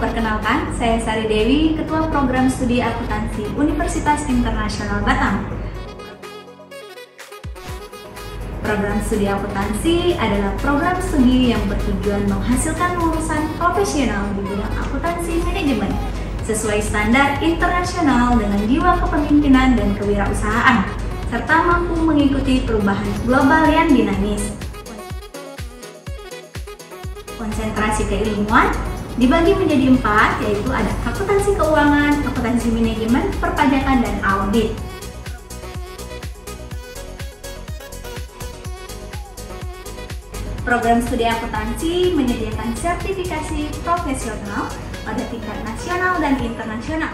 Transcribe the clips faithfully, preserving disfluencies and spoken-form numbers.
perkenalkan, saya Sari Dewi, Ketua Program Studi Akuntansi Universitas Internasional Batam. Program studi akuntansi adalah program studi yang bertujuan menghasilkan lulusan profesional di bidang akuntansi manajemen sesuai standar internasional dengan jiwa kepemimpinan dan kewirausahaan, serta mampu mengikuti perubahan global yang dinamis. Konsentrasi keilmuan dibagi menjadi empat, yaitu ada akuntansi keuangan, akuntansi manajemen, perpajakan, dan audit. Program studi akuntansi menyediakan sertifikasi profesional pada tingkat nasional dan internasional.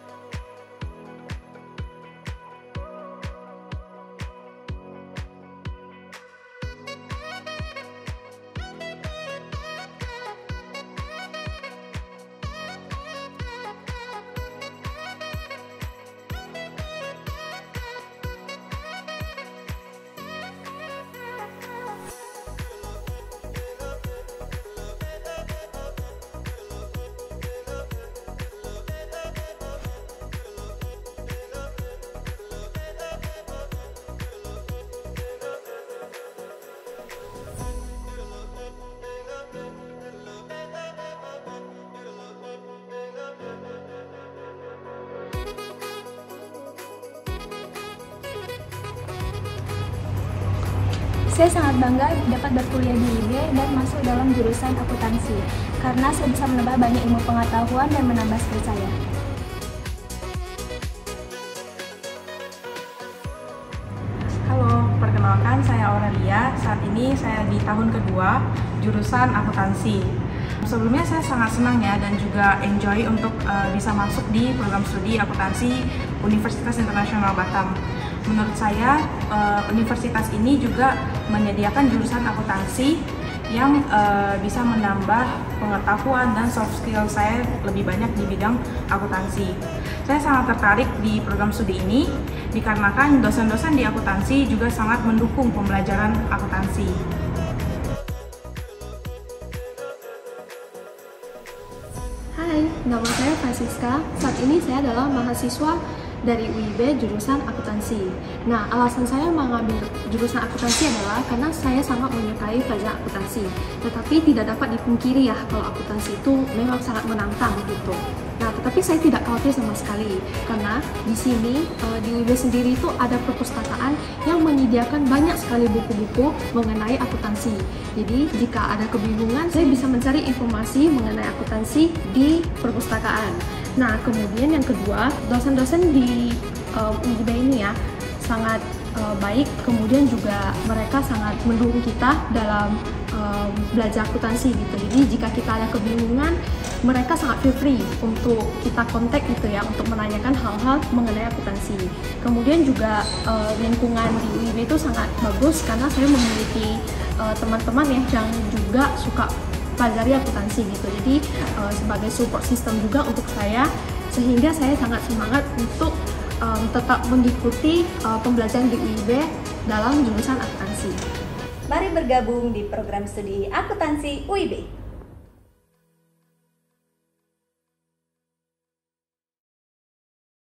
Saya sangat bangga dapat berkuliah di U I B dan masuk dalam jurusan akuntansi, karena saya bisa menambah banyak ilmu pengetahuan dan menambah skill saya. Halo, perkenalkan saya Aurelia. Saat ini saya di tahun kedua jurusan akuntansi. Sebelumnya saya sangat senang ya dan juga enjoy untuk uh, bisa masuk di program studi akuntansi Universitas Internasional Batam. Menurut saya, uh, universitas ini juga menyediakan jurusan akuntansi yang uh, bisa menambah pengetahuan dan soft skill saya lebih banyak di bidang akuntansi. Saya sangat tertarik di program studi ini dikarenakan dosen-dosen di akuntansi juga sangat mendukung pembelajaran akuntansi. Hai, nama saya Francisca. Saat ini saya adalah mahasiswa dari U I B jurusan akuntansi. Nah, alasan saya mengambil jurusan akuntansi adalah karena saya sangat menyukai pelajaran akuntansi. Tetapi tidak dapat dipungkiri ya kalau akuntansi itu memang sangat menantang gitu. Nah, tetapi saya tidak khawatir sama sekali karena di sini di U I B sendiri itu ada perpustakaan yang menyediakan banyak sekali buku-buku mengenai akuntansi. Jadi, jika ada kebingungan, saya bisa mencari informasi mengenai akuntansi di perpustakaan. Nah, kemudian yang kedua, dosen-dosen di uh, U I B ini ya sangat uh, baik, kemudian juga mereka sangat mendukung kita dalam uh, belajar akuntansi gitu. Jadi jika kita ada kebingungan, mereka sangat feel free untuk kita kontak gitu ya, untuk menanyakan hal-hal mengenai akuntansi. Kemudian juga uh, lingkungan di U I B itu sangat bagus karena saya memiliki teman-teman uh, ya yang juga suka pelajari akuntansi gitu. Jadi uh, sebagai support system juga untuk saya, sehingga saya sangat semangat untuk um, tetap mengikuti uh, pembelajaran di U I B dalam jurusan akuntansi. Mari bergabung di program studi akuntansi U I B.